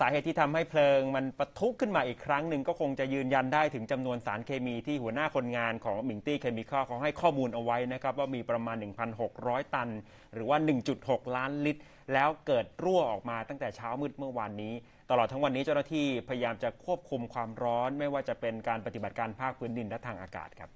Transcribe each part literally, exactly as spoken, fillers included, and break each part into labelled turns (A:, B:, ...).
A: สาเหตุที่ทำให้เพลิงมันปะทุขึ้นมาอีกครั้งหนึ่งก็คงจะยืนยันได้ถึงจำนวนสารเคมีที่หัวหน้าคนงานของหมิงตี้เคมีคอลเขาให้ข้อมูลเอาไว้นะครับว่ามีประมาณ หนึ่งพันหกร้อย ตันหรือว่า หนึ่งจุดหก ล้านลิตรแล้วเกิดรั่วออกมาตั้งแต่เช้ามืดเมื่อวานนี้ตลอดทั้งวันนี้เจ้าหน้าที่พยายามจะควบคุมความร้อนไม่ว่าจะเป็นการปฏิบัติการภาคพื้นดินและทางอากาศครับ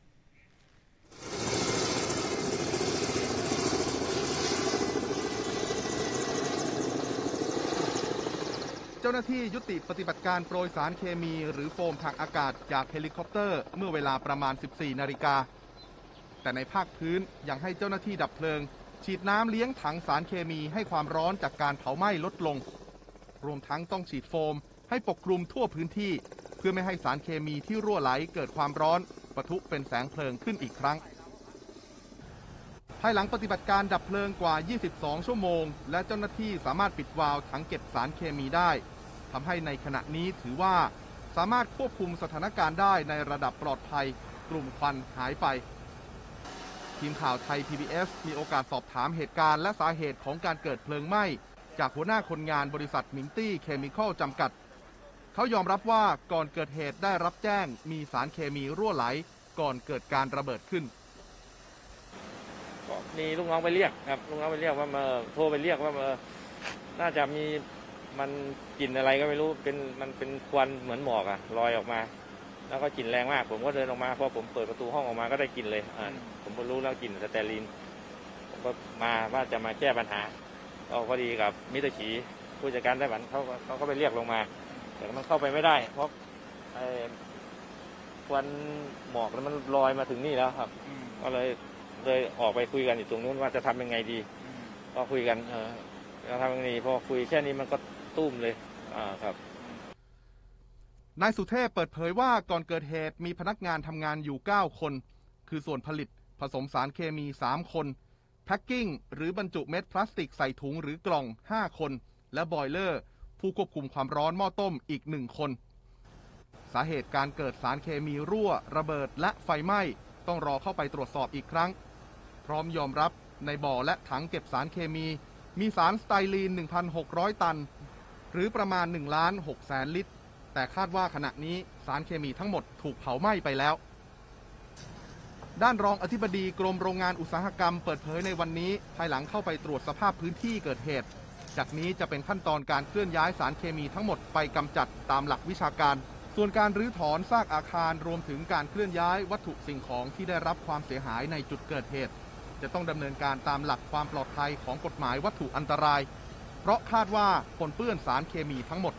B: เจ้าหน้าที่ยุติปฏิบัติการโปรยสารเคมีหรือโฟมทางอากาศจากเฮลิคอปเตอร์เมื่อเวลาประมาณ สิบสี่ นาฬิกาแต่ในภาคพื้นยังให้เจ้าหน้าที่ดับเพลิงฉีดน้ำเลี้ยงถังสารเคมีให้ความร้อนจากการเผาไหม้ลดลงรวมทั้งต้องฉีดโฟมให้ปกคลุมทั่วพื้นที่เพื่อไม่ให้สารเคมีที่รั่วไหลเกิดความร้อนปะทุเป็นแสงเพลิงขึ้นอีกครั้งภายหลังปฏิบัติการดับเพลิงกว่า ยี่สิบสอง ชั่วโมงและเจ้าหน้าที่สามารถปิดวาล์วถังเก็บสารเคมีได้ทำให้ในขณะนี้ถือว่าสามารถควบคุมสถานการณ์ได้ในระดับปลอดภัยกลุ่มควันหายไปทีมข่าวไทย พี บี เอส มีโอกาสสอบถามเหตุการณ์และสาเหตุของการเกิดเพลิงไหม้จากหัวหน้าคนงานบริษัทหมิงตี้เคมีคอลจำกัดเขายอมรับว่าก่อนเกิดเหตุได้รับแจ้งมีสารเคมีรั่วไหลก่อนเกิดการระเบิดขึ้น
C: มีลูกน้องไปเรียกครับลูกน้องไปเรียกว่ามาโทรไปเรียกว่ามาน่าจะมีมันกลิ่นอะไรก็ไม่รู้เป็นมันเป็นควันเหมือนหมอกอะลอยออกมาแล้วก็กลิ่นแรงมากผมก็เดินออกมาพอผมเปิดประตูห้องออกมาก็ได้กลิ่นเลยอ่าผมก็รู้แล้วกลิ่นสเตอรีนผมก็มาว่าจะมาแก้ปัญหาก็พอดีกับมิตรฉีผู้จัดการไต้หวันเขาเขาก็ไปเรียกลงมาแต่มันเข้าไปไม่ได้เพราะไอ้ควันหมอกมันลอยมาถึงนี่แล้วครับก็เลยเลยออกไปคุยกันอยู่ตรงนู้นว่าจะทำยังไงดีก็คุยกันเออจะทำยังไงดีพอคุยแค่นี้มันก็ตุ้มเลยอ่าครับ
B: นายสุเทพเปิดเผยว่าก่อนเกิดเหตุมีพนักงานทำงานอยู่เก้าคนคือส่วนผลิตผสมสารเคมีสามคนแพ็คกิ้งหรือบรรจุเม็ดพลาสติกใส่ถุงหรือกล่องห้าคนและบอยเลอร์ผู้ควบคุมความร้อนหม้อต้มอีกหนึ่งคนสาเหตุการเกิดสารเคมีรั่วระเบิดและไฟไหม้ต้องรอเข้าไปตรวจสอบอีกครั้งพร้อมยอมรับในบ่อและถังเก็บสารเคมีมีสารสไตรีน หนึ่งพันหกร้อย ตันหรือประมาณ หนึ่งล้านหกแสน ลิตรแต่คาดว่าขณะนี้สารเคมีทั้งหมดถูกเผาไหม้ไปแล้วด้านรองอธิบดีกรมโรงงานอุตสาหกรรมเปิดเผยในวันนี้ภายหลังเข้าไปตรวจสภาพพื้นที่เกิดเหตุจากนี้จะเป็นขั้นตอนการเคลื่อนย้ายสารเคมีทั้งหมดไปกำจัดตามหลักวิชาการส่วนการรื้อถอนซากอาคารรวมถึงการเคลื่อนย้ายวัตถุสิ่งของที่ได้รับความเสียหายในจุดเกิดเหตุจะต้องดำเนินการตามหลักความปลอดภัยของกฎหมายวัตถุอันตรายเพราะคาดว่าปนเปื้อนสารเคมีทั้งหมด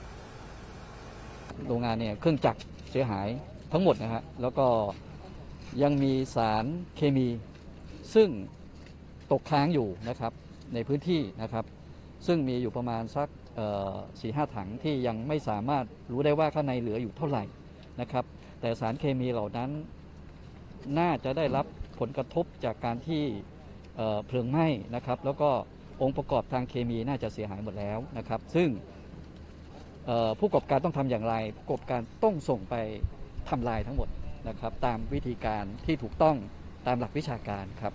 D: โรงงานเนี่ยเครื่องจักรเสียหายทั้งหมดนะฮะแล้วก็ยังมีสารเคมีซึ่งตกค้างอยู่นะครับในพื้นที่นะครับซึ่งมีอยู่ประมาณสักสี่ห้าถังที่ยังไม่สามารถรู้ได้ว่าข้างในเหลืออยู่เท่าไหร่นะครับแต่สารเคมีเหล่านั้นน่าจะได้รับผลกระทบจากการที่เพลิงไหม้นะครับแล้วก็องค์ประกอบทางเคมีน่าจะเสียหายหมดแล้วนะครับซึ่งผู้ประกอบการต้องทำอย่างไรผู้ประกอบการต้องส่งไปทำลายทั้งหมดนะครับตามวิธีการที่ถูกต้องตามหลักวิชาการครับ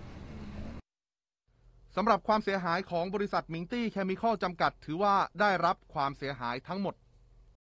B: สำหรับความเสียหายของบริษัทหมิงตี้เคมีคอลจำกัดถือว่าได้รับความเสียหายทั้งหมด